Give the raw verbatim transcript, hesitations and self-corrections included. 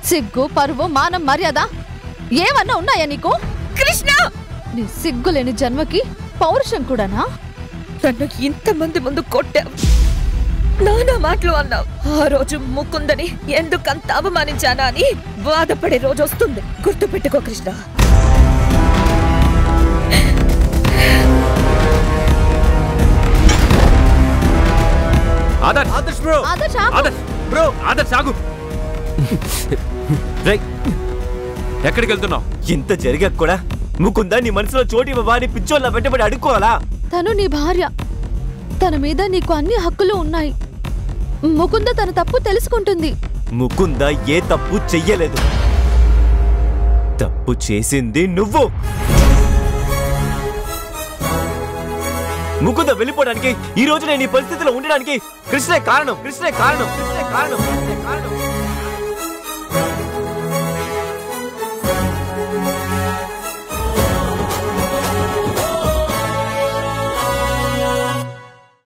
సిగ్గు పరువు మానం మర్యాద ఏమన్నా ఉన్నాయా నీకు? కృష్ణ, నీ సిగ్గులేని జన్మకి పౌరుషం కూడానా? నన్ను ఇంతమంది ముందు కొట్టావు, నానా మాటలు అన్నావు. ఆ రోజు ముకుందని ఎందుకంత అవమానించానా అని బాధపడే రోజు వస్తుంది. గుర్తుపెట్టుకో కృష్ణ. ఆదర్శ్ ఆదర్శ్ బ్రో ఆదర్శ్ ఆదర్శ్ బ్రో ఆదర్శ్ ఆగు. ఎక్కడికి వెళ్తున్నావు? ఇంత జరిగాక కూడా ముకుందా నీ మనసులో చోటు ఇవ్వవా అని పిచ్చోళ్ళ వెంటబడి అడుక్కోవాలా? తను నీ భార్య, తన మీద నీకు అన్ని హక్కులు ఉన్నాయి. ముకుంద తన తప్పు తెలుసుకుంటుంది. ముకుంద ఏ తప్పు చెయ్యలేదు, తప్పు చేసింది నువ్వు. ముకుంద వెళ్ళిపోవడానికి, ఈ రోజు నేను ఈ పరిస్థితిలో ఉండడానికి కృష్ణే కారణం, కృష్ణే కారణం, కృష్ణే కారణం, కృష్ణే కారణం.